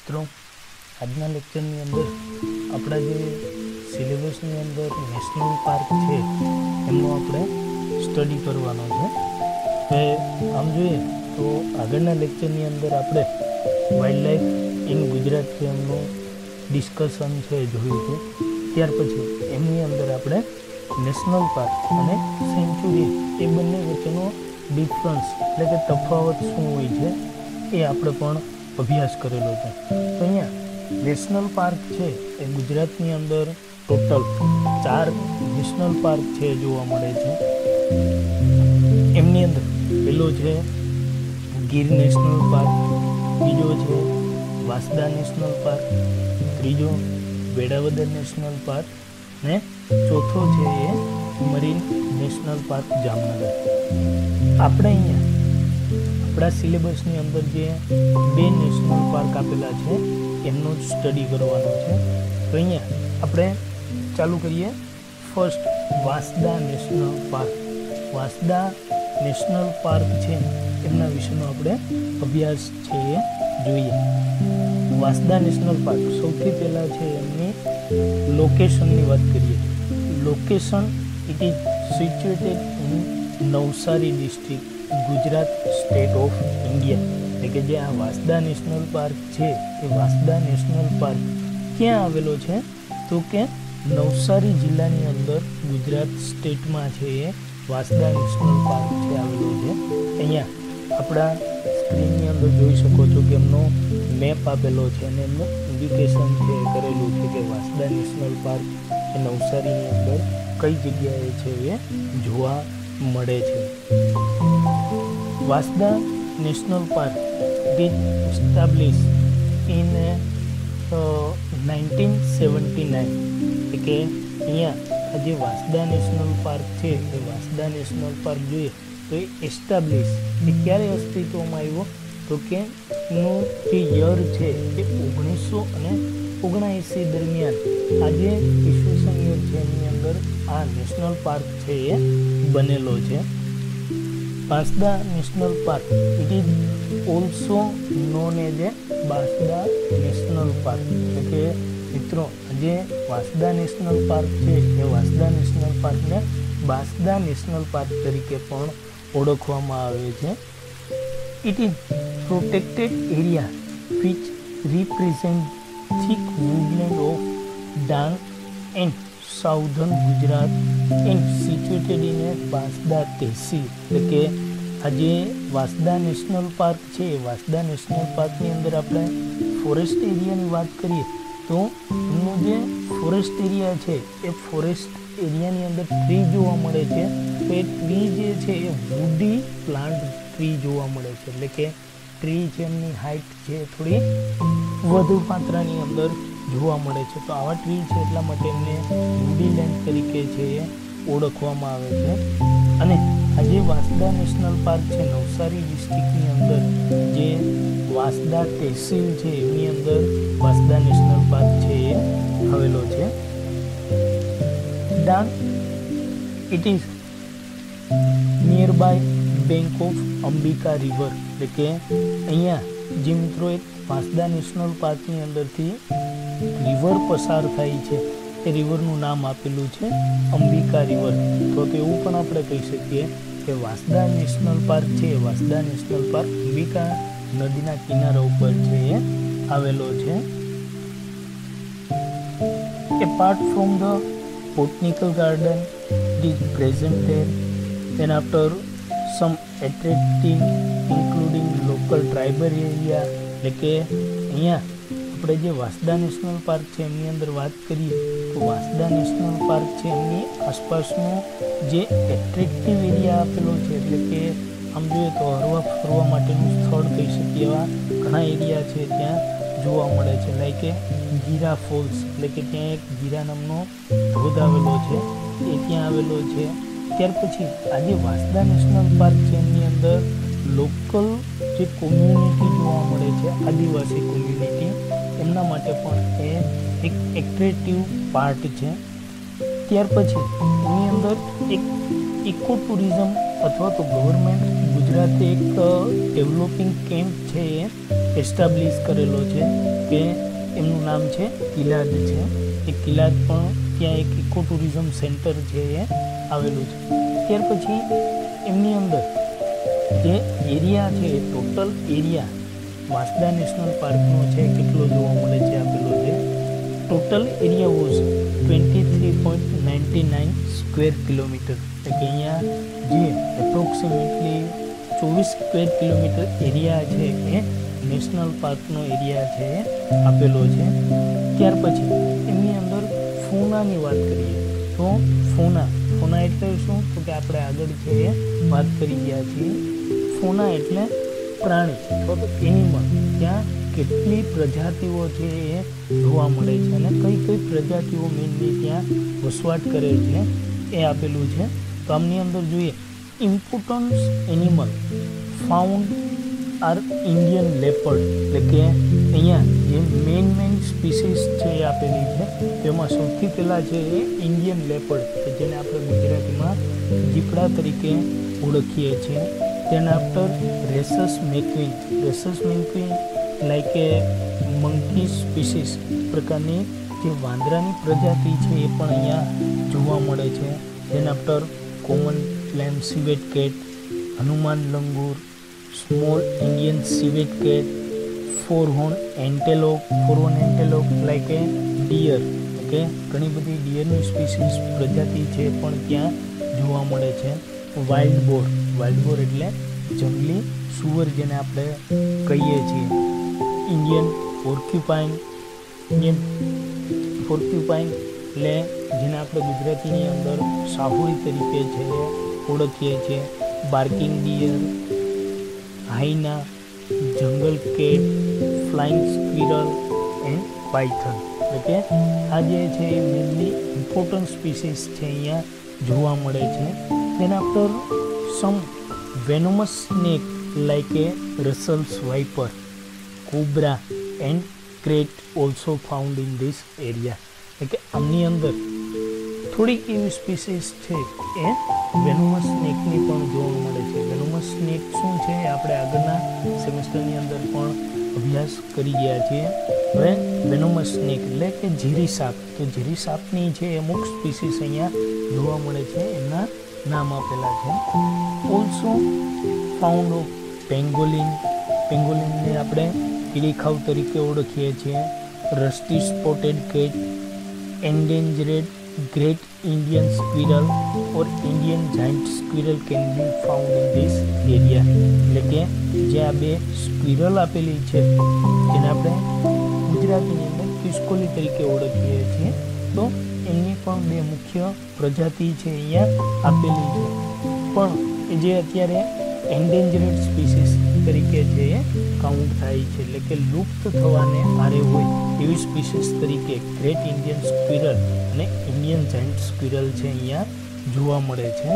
મિત્રો આજના લેક્ચરની અંદર આપણા જે સિલેબસની અંદર નેશનલ પાર્ક છે એમનો આપણે સ્ટડી કરવાનો છે. હવે આમ જોઈએ તો આગળના લેક્ચરની અંદર આપણે વાઇલ્ડલાઇફ ઇન ગુજરાત છે એમનું ડિસ્કશન છે જોયું હતું. ત્યાર પછી એમની અંદર આપણે નેશનલ પાર્ક અને સેન્ચુરી એ બંને વચ્ચેનો ડિફરન્સ એટલે કે તફાવત શું હોય છે એ આપણે પણ અભ્યાસ કરેલો છે. તો અહીંયા નેશનલ પાર્ક છે એ ગુજરાતની અંદર ટોટલ 4 નેશનલ પાર્ક છે જોવા મળે છે. એમની અંદર પહેલો છે ગીર નેશનલ પાર્ક, બીજો છે વાંસદા નેશનલ પાર્ક, ત્રીજો વેળાવદર નેશનલ પાર્ક ને ચોથો છે એ મરીન નેશનલ પાર્ક જામનગર. આપણે અહીંયા આપણા સિલેબસની અંદર જે 2 નેશનલ પાર્ક આપેલા છે એમનો જ સ્ટડી કરવાનો છે. તો અહીંયા આપણે ચાલુ કરીએ. First Vansda national park. Vansda national park છે એમના વિશેનો આપણે અભ્યાસ છે એ જોઈએ. વાંસદા નેશનલ પાર્ક સૌથી પહેલાં છે એમની લોકેશનની વાત કરીએ. Location it is situated in Navsari district, Gujarat, state of India. એટલે કે જે આ વાંસદા નેશનલ પાર્ક છે એ વાંસદા નેશનલ પાર્ક ક્યાં આવેલો છે તો કે નવસારી જિલ્લાની અંદર ગુજરાત સ્ટેટમાં છે એ વાંસદા નેશનલ પાર્ક છે આવેલો છે. અહીંયા આપણા સ્ક્રીનની અંદર જોઈ શકો છો કે એમનો મેપ આપેલો છે અને એમનું ઇન્ડિકેશન છે કરેલું છે કે વાંસદા નેશનલ પાર્ક એ નવસારીની અંદર કઈ જગ્યાએ છે એ જોવા મળે છે. Vansda national park it establish in 1979. એટલે કે અહીંયા આ જે વાંસદા નેશનલ પાર્ક છે એ વાંસદા નેશનલ પાર્ક જોઈએ તો એ એસ્ટાબ્લિશ એ ક્યારે અસ્તિત્વમાં આવ્યો તો કે એનું જે યર છે એ 1979 દરમિયાન આ જે ઈસવીસન યર છે એની અંદર આ નેશનલ પાર્ક છે એ બનેલો છે. Vansda national park it is also known as a Vansda national park. એટલે કે મિત્રો જે વાંસદા નેશનલ પાર્ક છે એ વાંસદા નેશનલ પાર્કને વાંસદા નેશનલ પાર્ક તરીકે પણ ઓળખવામાં આવે છે. It is protected area which represent thick woodland of Dang and southern Gujarat and situated in a Vansda tehsil. એટલે કે આ જે વાંસદા નેશનલ પાર્ક છે એ વાંસદા નેશનલ પાર્કની અંદર આપણે ફોરેસ્ટ એરિયાની વાત કરીએ તો એમનો જે ફોરેસ્ટ એરિયા છે એ ફોરેસ્ટ એરિયાની અંદર ટ્રી જોવા મળે છે. તો એ ટ્રી જે છે એ વુડી પ્લાન્ટ ટ્રી જોવા મળે છે. એટલે કે ટ્રી છે એમની હાઇટ છે થોડી વધુ માત્રાની અંદર જોવા મળે છે. તો આવા ટ્રી છે એટલા માટે એમને વુડી લેન્ડ તરીકે છે એ ઓળખવામાં આવે છે. અને આજે વાંસદા નેશનલ પાર્ક છે નવસારી ડિસ્ટ્રિક્ટની અંદર જે વાંસદા તહેસીલ છે એની અંદર વાંસદા નેશનલ પાર્ક છે એ આવેલો છે. Dang it is near by bank of Ambika river. એટલે કે અહીંયા જે મિત્રો એક વાંસદા નેશનલ પાર્કની અંદરથી રિવર પસાર થાય છે એ રિવરનું નામ આપેલું છે અંબિકા રિવર. તો એવું પણ આપણે કહી શકીએ કે વાંસદા નેશનલ પાર્ક છે વાંસદા નેશનલ પાર્ક અંબિકા નદીના કિનારા ઉપર છે એ આવેલો છે. Apart from the botanical garden it is present there. Then after some attractive including local tribal area. એટલે કે અહીંયા આપણે જે વાંસદા નેશનલ પાર્ક છે એમની અંદર વાત કરીએ તો વાંસદા નેશનલ પાર્ક છે એમની આસપાસનો જે એટ્રેક્ટિવ એરિયા આપેલો છે. એટલે કે આમ જોઈએ તો હરવા ફરવા માટેનું સ્થળ કહી શકીએ એવા ઘણા એરિયા છે ત્યાં જોવા મળે છે. લાઈક કે ગીરા ફોલ્સ એટલે કે ત્યાં એક ગીરા નામનો ધોધ આવેલો છે એ ત્યાં આવેલો છે. ત્યાર પછી આજે વાંસદા નેશનલ પાર્ક છે એની અંદર લોકલ જે કોમ્યુનિટી જોવા મળે છે આદિવાસી કોમ્યુનિટી એમના માટે પણ એ એક એટ્રેક્ટિવ પાર્ટ છે. ત્યાર પછી એની અંદર એક ઇકો ટુરિઝમ અથવા તો ગવર્મેન્ટ ગુજરાતે એક ડેવલપિંગ કેમ્પ છે એ એસ્ટાબ્લિશ કરેલો છે કે એમનું નામ છે કિલાદ છે. એ કિલાદ પણ ત્યાં એક ઇકો ટુરિઝમ સેન્ટર છે એ આવેલું છે. ત્યાર પછી એમની અંદર જે એરિયા છે એ ટોટલ એરિયા વાંસદા નેશનલ પાર્કનો છે કેટલો જોવા મળે છે આપેલો છે. Total area was 23.99 square kilometre. એટલે કે અહીંયા જે એપ્રોક્સિમેટલી 24 સ્ક્વેર કિલોમીટર એરિયા છે એ નેશનલ પાર્કનો એરિયા છે એ આપેલો છે. ત્યાર પછી એમની અંદર ફોનાની વાત કરીએ તો ફોના એટલે શું? તો કે આપણે આગળ છે એ વાત કરી ગયા છીએ. ફોના એટલે પ્રાણી અથવા તો એનિમલ. ત્યાં કેટલી પ્રજાતિઓ છે એ જોવા મળે છે અને કઈ કઈ પ્રજાતિઓ મેઇનલી ત્યાં વસવાટ કરે છે એ આપેલું છે. તો આમની અંદર જોઈએ important animal found are Indian leopard. એટલે કે અહીંયા જે મેઇન સ્પીસીસ છે એ આપેલી છે. તેમાં સૌથી પહેલાં છે એ ઇન્ડિયન લેપર્ડ કે જેને આપણે ગુજરાતીમાં દીપડા તરીકે ઓળખીએ છીએ. તેના after rhesus macaque like a monkey species પ્રકારની જે વાંદરાની પ્રજાતિ છે એ પણ અહીંયા જોવા મળે છે. તેના after common flame civet cat, Hanuman langur, small Indian civet cat, four horn antelope like a deer. કે ઘણી બધી ડિયરની સ્પીસીસ પ્રજાતિ છે પણ ત્યાં જોવા મળે છે. વાઇલ્ડ બોર એટલે જંગલી સુવર જેને આપણે કહીએ છીએ. ઇન્ડિયન પોર્ક્યુપાઇન એટલે જેને આપણે ગુજરાતીની અંદર સાહુડી તરીકે છે ઓળખીએ છીએ. Barking deer, hyena, jungle cat, flying squirrel and python. એટલે કે આ જે છે એ મેનલી ઇમ્પોર્ટન્ટ સ્પીસીસ છે અહીંયા જોવા મળે છે. તેના after some venomous snake like a Russell's viper, cobra and crate also found in this area. એટલે કે આમની અંદર થોડીક એવી સ્પીસીસ છે એ વેનોમસ સ્નેકની પણ જોવા મળે છે. વેનોમસ સ્નેક શું છે આપણે આગળના સેમેસ્ટરની અંદર પણ અભ્યાસ કરી ગયા છીએ. હવે વેનોમસ સ્નેક એટલે કે ઝેરી સાપ. તો ઝેરી સાપની છે અમુક સ્પીસીસ અહીંયા જોવા મળે છે. એમના નામ આપેલા છે. ઓલ્સો ફાઉન્ડ ઓફ પેંગોલિનને આપણે કીડીખાવ તરીકે ઓળખીએ છીએ. Rusty spotted cat, endangered great Indian squirrel or Indian giant squirrel can be found in this area. એટલે કે જે આ બે સ્ક્વિરલ આપેલી છે જેને આપણે ગુજરાતીની અંદર ખિસકોલી તરીકે ઓળખીએ છીએ. તો એમની પણ બે મુખ્ય પ્રજાતિ છે અહીંયા આપેલી છે. પણ જે અત્યારે એન્ડેન્જર્ડ સ્પીસીસ તરીકે છે એ કાઉન્ટ થાય છે. એટલે કે લુપ્ત થવાને આરે હોય એવી સ્પીસીસ તરીકે ગ્રેટ ઇન્ડિયન સ્ક્વિરલ અને ઇન્ડિયન જાયન્ટ સ્ક્વિરલ છે અહીંયા જોવા મળે છે.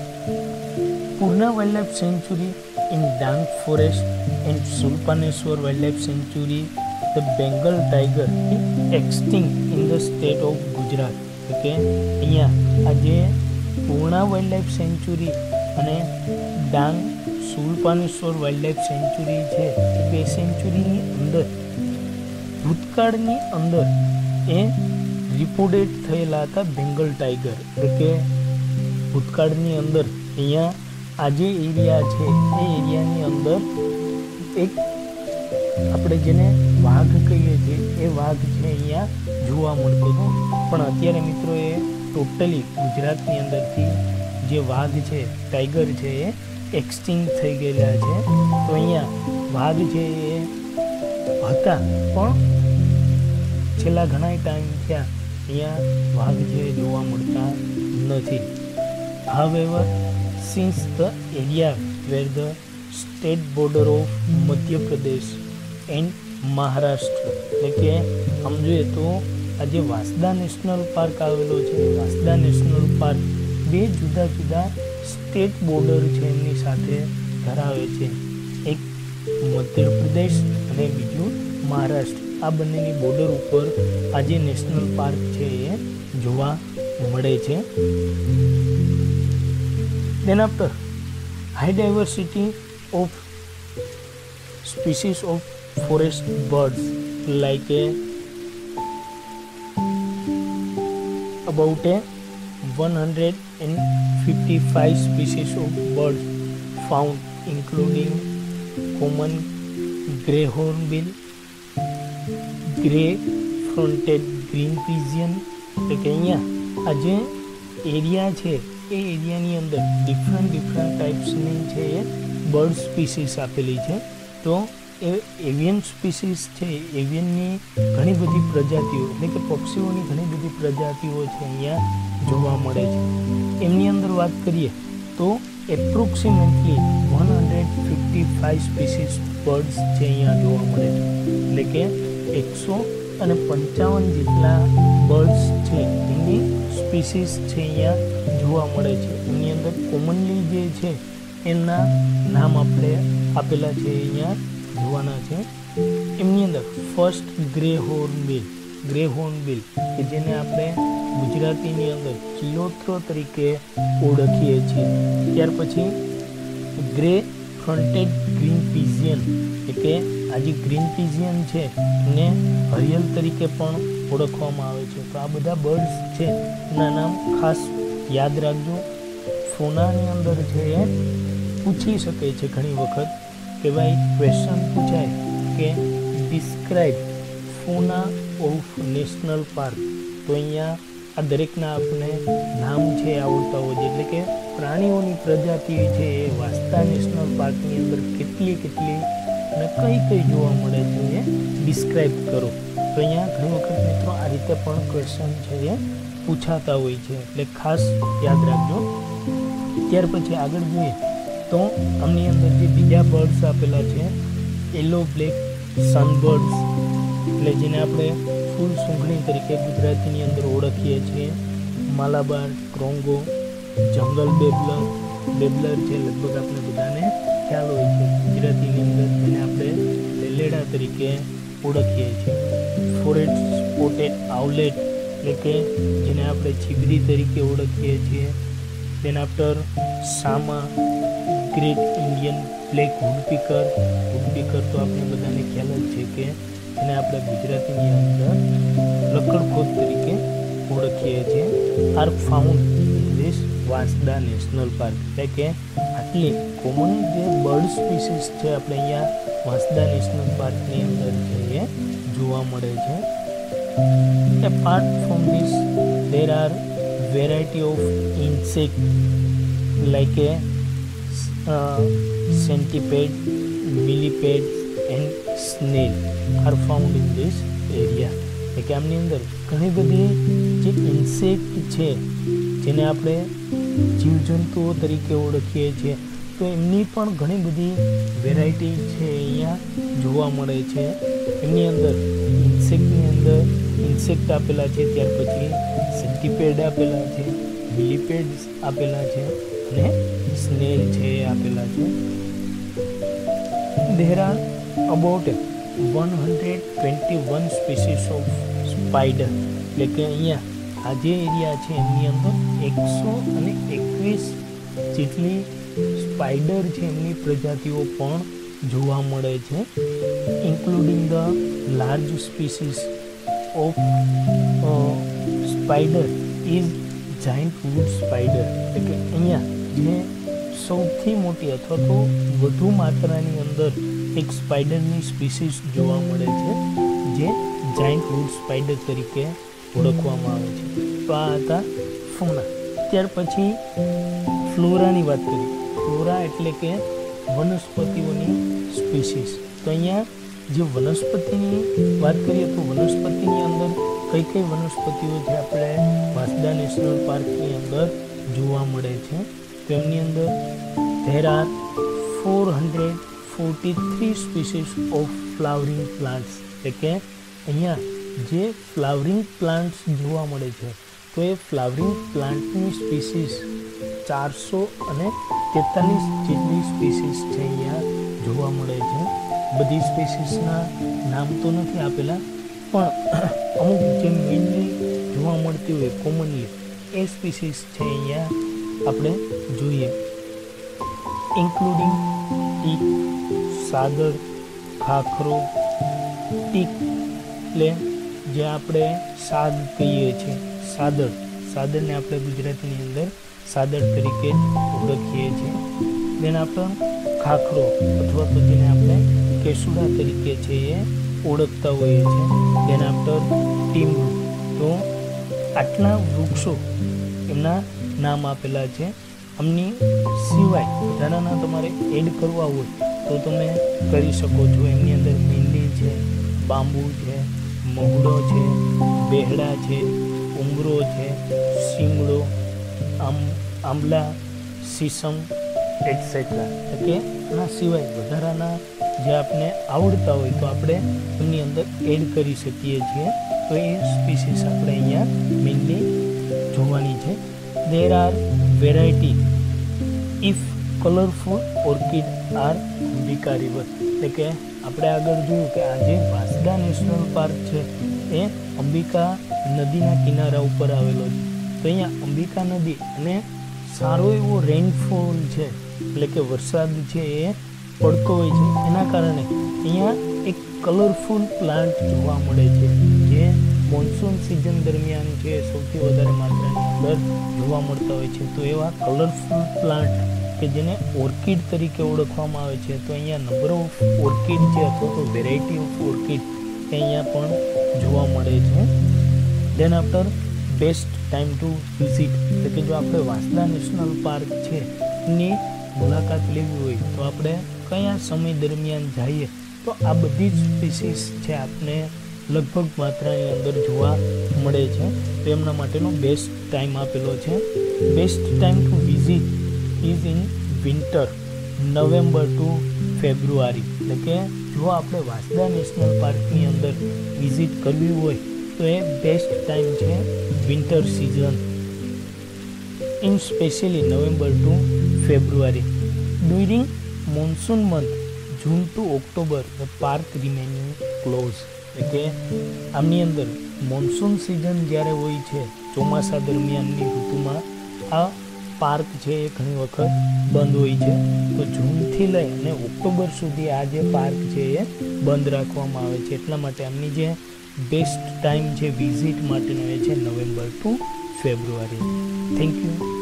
Purna wildlife sanctuary in Dang forest and Shoolpaneshwar wildlife sanctuary the Bengal tiger extinct in the state of Gujarat. એટલે કે અહીંયા આ જે પૂર્ણા વાઇલ્ડલાઇફ સેન્ચ્યુરી અને ડાંગ સુલપાનેશ્વર વાઇલ્ડલાઇફ સેન્ચ્યુરી છે એ બે સેન્ચ્યુરીની અંદર ભૂતકાળની અંદર એ રિપોર્ટેડ થયેલા હતા બેંગલ ટાઈગર. એટલે કે ભૂતકાળની અંદર અહીંયા આ જે એરિયા છે એ એરિયાની અંદર એક આપણે જેને વાઘ કહીએ છીએ એ વાઘ છે અહીંયા જોવા મળતો હતો. પણ અત્યારે મિત્રો એ ટોટલી ગુજરાતની અંદરથી જે વાઘ છે ટાઈગર છે એ એક્સટિંક્ટ થઈ ગયેલા છે. તો અહીંયા વાઘ છે એ હતા પણ છેલ્લા ઘણા ટાઈમ થયા અહીંયા વાઘ છે જોવા મળતા નથી. However, since the area where the state border of Madhya Pradesh and Maharashtra, એટલે કે આમ જોઈએ તો આ જે વાંસદા નેશનલ પાર્ક આવેલો છે વાંસદા નેશનલ પાર્ક બે જુદા જુદા સ્ટેટ બોર્ડર છે એમની સાથે ધરાવે છે. એક મધ્યપ્રદેશ અને બીજું મહારાષ્ટ્ર. આ બંનેની બોર્ડર ઉપર આ જે નેશનલ પાર્ક છે એ જોવા મળે છે. Then after high diversity of species of forest birds like about 155 species of birds found, including common grey hornbill, grey fronted green pigeon. એટલે કે અહીંયા આ જે એરિયા છે એ એરિયાની અંદર ડિફરન્ટ ટાઈપ્સની છે એ બર્ડ સ્પીસીસ આપેલી છે. તો એ એવિયન સ્પીસીસ છે, એવિયનની ઘણી બધી પ્રજાતિઓ એટલે કે પક્ષીઓની ઘણી બધી પ્રજાતિઓ છે અહીંયા જોવા મળે છે. એમની અંદર વાત કરીએ તો એપ્રોક્સિમેટલી 155 સ્પીસીસ બર્ડ્સ છે અહીંયા જોવા મળે છે. એટલે કે 155 જેટલા બર્ડ્સ છે એની સ્પીસીસ છે અહીંયા જોવા મળે છે. એની અંદર કોમનલી જે છે એમના નામ આપણે આપેલા છે અહીંયા જોવાના છે. એમની અંદર ફર્સ્ટ ગ્રે હોર્નબિલ કે જેને આપણે ગુજરાતીની અંદર ચિલોત્રો તરીકે ઓળખીએ છીએ. ત્યાર પછી ગ્રે ફ્રન્ટેડ ગ્રીન પિજિયન એટલે કે આ જે ગ્રીન પિજિયન છે એને હરિયલ તરીકે પણ ઓળખવામાં આવે છે. તો આ બધા બર્ડ્સ છે એના નામ ખાસ યાદ રાખજો. ફોનાની અંદર છે એ પૂછી શકે છે ઘણી વખત કે ભાઈ ક્વેશ્ચન પૂછાય કે describe fauna of national park. તો અહીંયા આ દરેકના આપણે નામ છે આવડતા હોય છે. એટલે કે પ્રાણીઓની પ્રજાતિ છે એ વાંસદા નેશનલ પાર્કની અંદર કેટલી અને કઈ જોવા મળે છે એ ડિસ્ક્રાઇબ કરો. તો અહીંયા ઘણી વખત મિત્રો આ રીતે પણ ક્વેશ્ચન છે એ પૂછાતા હોય છે, એટલે ખાસ યાદ રાખજો. ત્યાર પછી આગળ જોઈએ તો આમની અંદર જે બીજા બર્ડ્સ આપેલા છે યલો બ્લેક સનબર્ડ્સ એટલે જેને આપણે ફૂલ સૂંઘણી તરીકે ગુજરાતીની અંદર ઓળખીએ છીએ. માલાબાર ક્રોંગો, જંગલ બેબલર છે લગભગ આપણે બધાને ખ્યાલ હોય છે. ગુજરાતીની અંદર જેને આપણે લેલેડા તરીકે ઓળખીએ છીએ. ફોરેસ્ટ સ્પોટેડ આઉલેટ એટલે કે જેને આપણે ચીબરી તરીકે ઓળખીએ છીએ. તેન આફ્ટર સામા, ગ્રેટ ઇન્ડિયન બ્લેક વુડપીકર તો આપણે બધાને ખ્યાલ જ છે કે એને આપણે ગુજરાતીની અંદર લકડખોદ તરીકે ઓળખીએ છીએ. Are found in this Vansda national park. એટલે કે આટલી કોમન જે બર્ડ સ્પીસીસ છે આપણે અહીંયા વાંસદા નેશનલ પાર્કની અંદર છે એ જોવા મળે છે. Apart from this there are variety of insect like a centipede, millipedes and snail are found in this area. એટલે કે આમની અંદર ઘણી બધી જે ઇન્સેક્ટ છે જેને આપણે જીવજંતુઓ તરીકે ઓળખીએ છીએ તો એમની પણ ઘણી બધી વેરાયટી છે અહીંયા જોવા મળે છે. એમની અંદર ઇન્સેક્ટ આપેલા છે, ત્યાર પછી સેન્ટીપેડ આપેલા છે, મિલીપેડ્સ આપેલા છે અને સ્નેલ છે આપેલા છે. there are about 121 species of spider. એટલે કે અહીંયા આ જે એરિયા છે એમની અંદર 121 જેટલી સ્પાઈડર છે એમની પ્રજાતિઓ પણ જોવા મળે છે. Including the large species of spider is giant wood spider. એટલે કે અહીંયા જે સૌથી મોટી અથવા તો વધુ માત્રાની અંદર એક સ્પાઈડરની સ્પીસીસ જોવા મળે છે જે જાયન્ટ વુડ સ્પાઈડર તરીકે ઓળખવામાં આવે છે. તો આ હતા ફોના. ત્યાર પછી ફ્લોરાની વાત કરીએ. ફ્લોરા એટલે કે વનસ્પતિઓની સ્પીસીસ. તો અહીંયા જે વનસ્પતિની વાત કરીએ તો વનસ્પતિની અંદર કઈ વનસ્પતિઓ જે આપણે વાંસદા નેશનલ પાર્કની અંદર જોવા મળે છે તો એમની અંદર there are 443 species of flowering plants. એટલે કે અહીંયા જે ફ્લાવરિંગ પ્લાન્ટ્સ જોવા મળે છે તો એ ફ્લાવરિંગ પ્લાન્ટની સ્પીસીસ 443 જેટલી સ્પીસીસ છે અહીંયા જોવા મળે છે. બધી સ્પીસીસના નામ તો નથી આપેલા પણ અમુક જે મેઇનલી જોવા મળતી હોય કોમનલી એ સ્પીસીસ છે અહીંયા આપણે જોઈએ. ઇન્ક્લુડિંગ ટીક, સાગર, ખાખરો, ટીક એટલે જે આપણે સાદ કહીએ છીએ, સાદરને આપણે ગુજરાતીની અંદર સાદર તરીકે ઓળખીએ છીએ. દેન આફ્ટર ખાખરો અથવા તો જેને આપણે કેસુડા તરીકે છે એ ઓળખતા હોઈએ છીએ. દેન આફ્ટર ટીમડું. તો આટલા વૃક્ષો એમના નામ આપેલા છે. આમની સિવાય વધારાના તમારે એડ કરવા હોય તો તમે કરી શકો છો. એમની અંદર મીંડી છે, બાંબુ છે, મહુડો છે, બેહડા છે, ઉમરો છે, શીમડો, આંબલા, સીસમ એટસેટ્રા. એટલે આના સિવાય વધારાના જે આપણે આવડતા હોય તો આપણે એમની અંદર એડ કરી શકીએ છીએ. તો એ સ્પીસીસ આપણે અહીંયા મેઇનલી જોવાની છે. There are variety if colourful orchid are Ambika river. એટલે કે આપણે આગળ જોયું કે આ જે વાંસદા નેશનલ પાર્ક છે એ અંબિકા નદીના કિનારા ઉપર આવેલો છે. તો અહીંયા અંબિકા નદી અને સારો એવો રેઇનફોલ છે, એટલે કે વરસાદ છે એ પડતો હોય છે. એના કારણે અહીંયા એક કલરફુલ પ્લાન્ટ જોવા મળે છે જે મોન્સૂન સિઝન દરમિયાન છે સૌથી વધારે માત્રાની અંદર જોવા મળતા હોય છે. તો એવા કલરફુલ પ્લાન્ટ કે જેને ઓર્કિડ તરીકે ઓળખવામાં આવે છે. તો અહીંયા નંબર ઓફ ઓર્કિડ છે અથવા તો વેરાયટી ઓફ ઓર્કિડ એ અહીંયા પણ જોવા મળે છે. Then after best time to visit. એટલે કે જો આપણે વાંસદા નેશનલ પાર્ક છે એની મુલાકાત લેવી હોય તો આપણે કયા સમય દરમિયાન જઈએ તો આ બધી જ સ્પીસીસ છે આપણે લગભગ માત્રાની અંદર જોવા મળે છે. તો એમના માટેનો બેસ્ટ ટાઈમ આપેલો છે. Best time to visit is in winter, November to February. એટલે કે જો આપણે વાંસદા નેશનલ પાર્કની અંદર વિઝિટ કરવી હોય તો એ બેસ્ટ ટાઈમ છે winter season, in specially November to February. During monsoon month June to October the park remaining close. એટલે કે આમની અંદર મોન્સૂન સિઝન જ્યારે હોય છે ચોમાસા દરમિયાનની ઋતુમાં આ પાર્ક છે એ ઘણી વખત બંધ હોય છે. તો જૂનથી લઈ અને ઓક્ટોબર સુધી આ જે પાર્ક છે એ બંધ રાખવામાં આવે છે. એટલા માટે આમની જે બેસ્ટ ટાઈમ છે વિઝિટ માટેનો એ છે November to February. Thank you.